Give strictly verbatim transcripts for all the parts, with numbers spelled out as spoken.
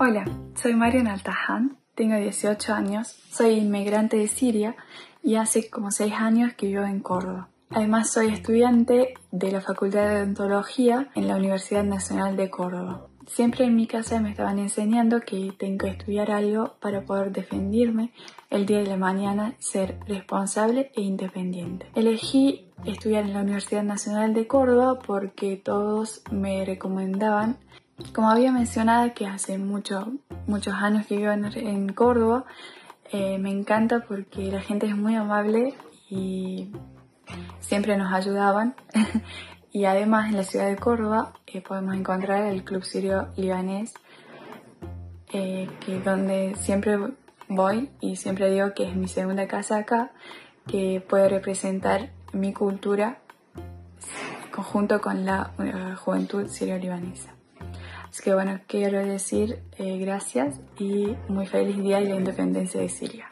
Hola, soy Marian Altahan, tengo dieciocho años, soy inmigrante de Siria y hace como seis años que vivo en Córdoba. Además soy estudiante de la Facultad de Odontología en la Universidad Nacional de Córdoba. Siempre en mi casa me estaban enseñando que tengo que estudiar algo para poder defenderme el día de la mañana, ser responsable e independiente. Elegí estudiar en la Universidad Nacional de Córdoba porque todos me recomendaban. Como había mencionado que hace mucho, muchos años que vivo en, en Córdoba, eh, me encanta porque la gente es muy amable y siempre nos ayudaban. Y además en la ciudad de Córdoba eh, podemos encontrar el Club Sirio Libanés, eh, que donde siempre voy y siempre digo que es mi segunda casa acá, que puede representar mi cultura conjunto con la uh, juventud sirio-libanesa. Así que bueno, quiero decir eh, gracias y muy feliz día de la independencia de Siria.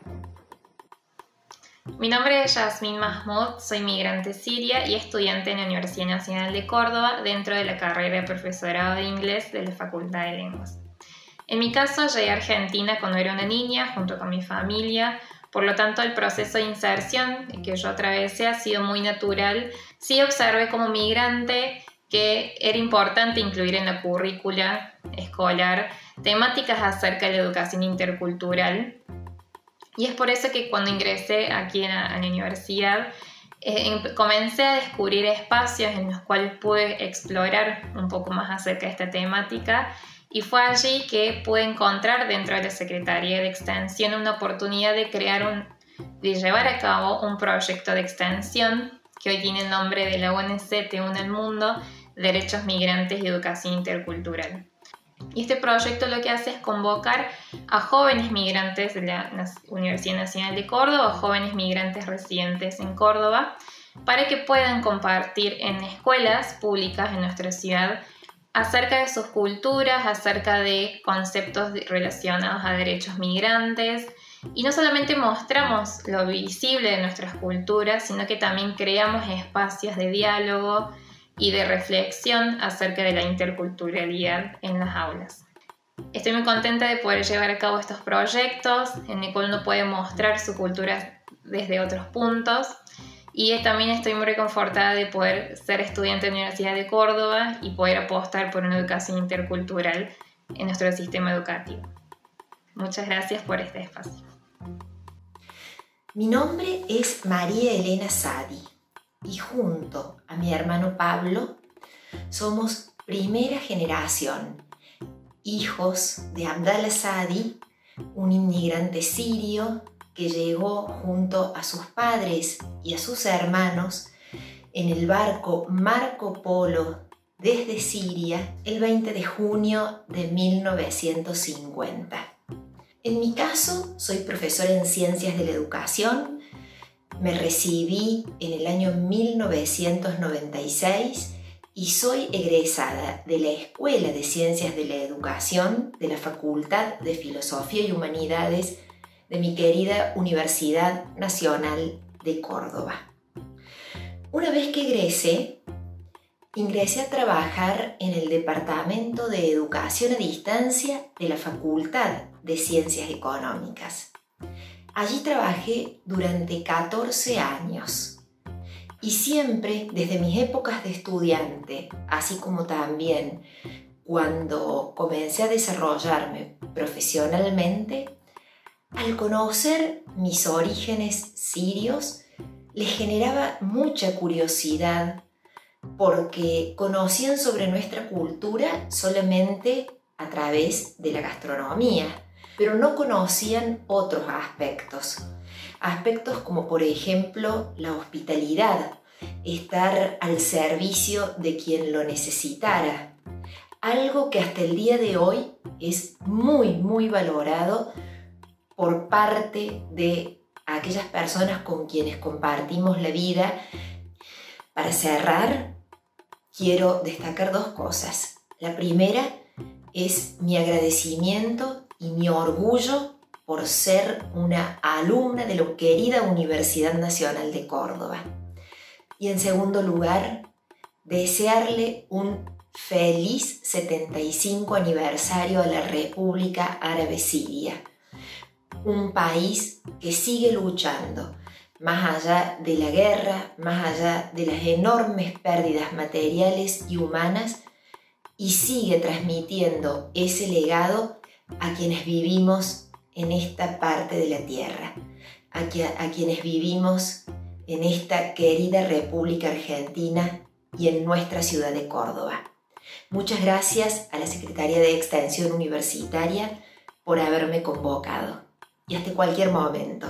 Mi nombre es Yasmin Mahmoud, soy migrante siria y estudiante en la Universidad Nacional de Córdoba dentro de la carrera de profesorado de inglés de la Facultad de Lenguas. En mi caso, llegué a Argentina cuando era una niña junto con mi familia, por lo tanto el proceso de inserción que yo atravesé ha sido muy natural. Sí observé como migrante que era importante incluir en la currícula escolar temáticas acerca de la educación intercultural. Y es por eso que cuando ingresé aquí a la, a la universidad eh, comencé a descubrir espacios en los cuales pude explorar un poco más acerca de esta temática, y fue allí que pude encontrar dentro de la Secretaría de Extensión una oportunidad de crear un, de llevar a cabo un proyecto de extensión que hoy tiene el nombre de la O N C Te Une al Mundo, Derechos Migrantes y Educación Intercultural. Y este proyecto lo que hace es convocar a jóvenes migrantes de la Universidad Nacional de Córdoba, o jóvenes migrantes residentes en Córdoba, para que puedan compartir en escuelas públicas en nuestra ciudad acerca de sus culturas, acerca de conceptos relacionados a derechos migrantes. Y no solamente mostramos lo visible de nuestras culturas, sino que también creamos espacios de diálogo y de reflexión acerca de la interculturalidad en las aulas. Estoy muy contenta de poder llevar a cabo estos proyectos en el cual uno puede mostrar su cultura desde otros puntos, y también estoy muy reconfortada de poder ser estudiante de la Universidad de Córdoba y poder apostar por una educación intercultural en nuestro sistema educativo. Muchas gracias por este espacio. Mi nombre es María Elena Sadi y junto a mi hermano Pablo somos primera generación, hijos de Abdallah Sadi, un inmigrante sirio que llegó junto a sus padres y a sus hermanos en el barco Marco Polo desde Siria el veinte de junio de mil novecientos cincuenta. En mi caso, soy profesora en Ciencias de la Educación. Me recibí en el año mil novecientos noventa y seis y soy egresada de la Escuela de Ciencias de la Educación de la Facultad de Filosofía y Humanidades de mi querida Universidad Nacional de Córdoba. Una vez que egresé, ingresé a trabajar en el Departamento de Educación a Distancia de la Facultad de Ciencias Económicas. Allí trabajé durante catorce años y siempre desde mis épocas de estudiante, así como también cuando comencé a desarrollarme profesionalmente, al conocer mis orígenes sirios, les generaba mucha curiosidad porque conocían sobre nuestra cultura solamente a través de la gastronomía, pero no conocían otros aspectos. Aspectos como, por ejemplo, la hospitalidad, estar al servicio de quien lo necesitara. Algo que hasta el día de hoy es muy, muy valorado por parte de aquellas personas con quienes compartimos la vida. Para cerrar, quiero destacar dos cosas. La primera es mi agradecimiento y mi orgullo por ser una alumna de la querida Universidad Nacional de Córdoba. Y en segundo lugar, desearle un feliz setenta y cinco aniversario a la República Árabe Siria, un país que sigue luchando, más allá de la guerra, más allá de las enormes pérdidas materiales y humanas, y sigue transmitiendo ese legado a quienes vivimos en esta parte de la tierra, a, que, a quienes vivimos en esta querida República Argentina y en nuestra ciudad de Córdoba. Muchas gracias a la Secretaría de Extensión Universitaria por haberme convocado. Y hasta cualquier momento.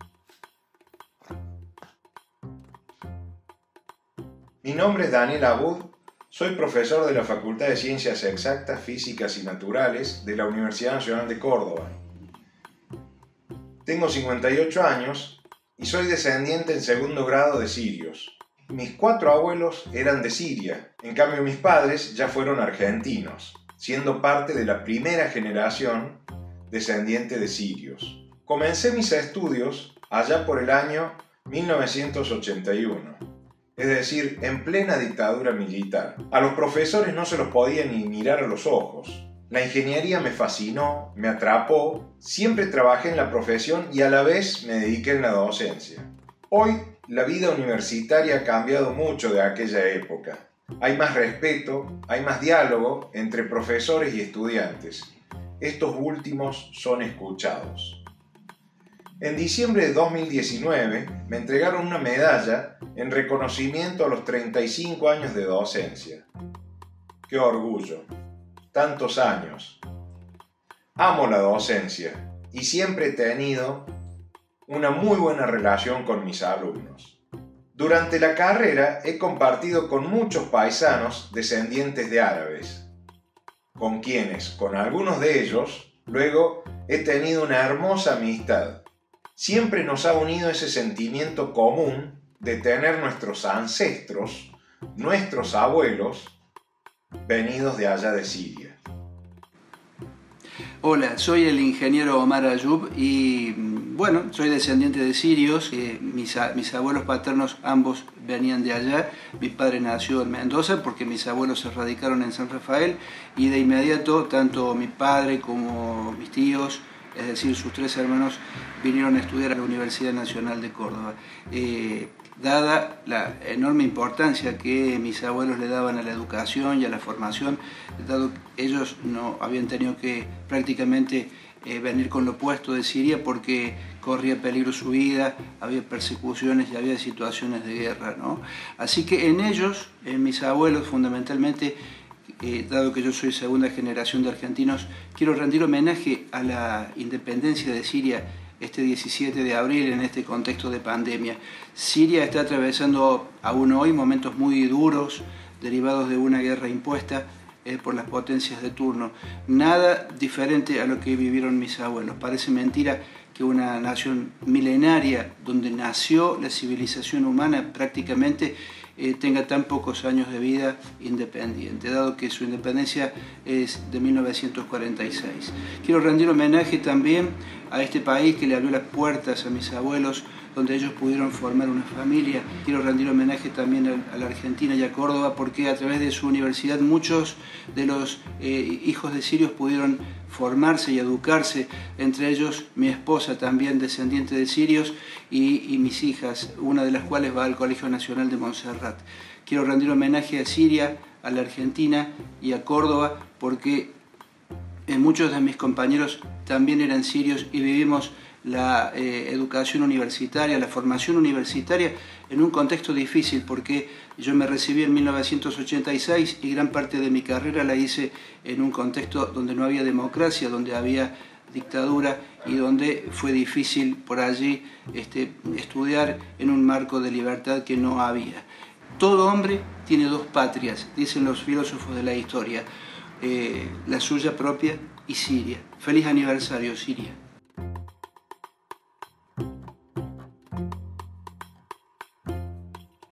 Mi nombre es Daniel Abud, soy profesor de la Facultad de Ciencias Exactas, Físicas y Naturales de la Universidad Nacional de Córdoba. Tengo cincuenta y ocho años y soy descendiente en segundo grado de sirios. Mis cuatro abuelos eran de Siria, en cambio mis padres ya fueron argentinos, siendo parte de la primera generación descendiente de sirios. Comencé mis estudios allá por el año mil novecientos ochenta y uno, es decir, en plena dictadura militar. A los profesores no se los podía ni mirar a los ojos. La ingeniería me fascinó, me atrapó, siempre trabajé en la profesión y a la vez me dediqué en la docencia. Hoy, la vida universitaria ha cambiado mucho de aquella época. Hay más respeto, hay más diálogo entre profesores y estudiantes. Estos últimos son escuchados. En diciembre de dos mil diecinueve me entregaron una medalla en reconocimiento a los treinta y cinco años de docencia. ¡Qué orgullo! Tantos años. Amo la docencia y siempre he tenido una muy buena relación con mis alumnos. Durante la carrera he compartido con muchos paisanos descendientes de árabes, con quienes, con algunos de ellos, luego he tenido una hermosa amistad. Siempre nos ha unido ese sentimiento común de tener nuestros ancestros, nuestros abuelos, venidos de allá de Siria. Hola, soy el ingeniero Omar Ayub y bueno, soy descendiente de sirios. Eh, mis, mis abuelos paternos ambos venían de allá. Mi padre nació en Mendoza porque mis abuelos se radicaron en San Rafael y de inmediato tanto mi padre como mis tíos, es decir, sus tres hermanos, vinieron a estudiar a la Universidad Nacional de Córdoba. Eh, dada la enorme importancia que mis abuelos le daban a la educación y a la formación, dado que ellos no habían tenido que prácticamente eh, venir con lo opuesto de Siria porque corría peligro su vida, había persecuciones y había situaciones de guerra, ¿no? Así que en ellos, en mis abuelos fundamentalmente, Eh, dado que yo soy segunda generación de argentinos, quiero rendir homenaje a la independencia de Siria este diecisiete de abril en este contexto de pandemia. Siria está atravesando aún hoy momentos muy duros derivados de una guerra impuesta eh, por las potencias de turno. Nada diferente a lo que vivieron mis abuelos. Parece mentira que una nación milenaria donde nació la civilización humana prácticamente Eh, tenga tan pocos años de vida independiente, dado que su independencia es de mil novecientos cuarenta y seis. Quiero rendir homenaje también a este país que le abrió las puertas a mis abuelos, donde ellos pudieron formar una familia. Quiero rendir homenaje también a, a la Argentina y a Córdoba, porque a través de su universidad muchos de los eh, hijos de sirios pudieron formarse y educarse, entre ellos mi esposa también descendiente de sirios y, y mis hijas, una de las cuales va al Colegio Nacional de Montserrat. Quiero rendir homenaje a Siria, a la Argentina y a Córdoba, porque eh, muchos de mis compañeros también eran sirios y vivimos la eh, educación universitaria, la formación universitaria en un contexto difícil, porque yo me recibí en mil novecientos ochenta y seis y gran parte de mi carrera la hice en un contexto donde no había democracia, donde había dictadura y donde fue difícil por allí este, estudiar en un marco de libertad que no había. Todo hombre tiene dos patrias, dicen los filósofos de la historia, eh, la suya propia y Siria. Feliz aniversario, Siria.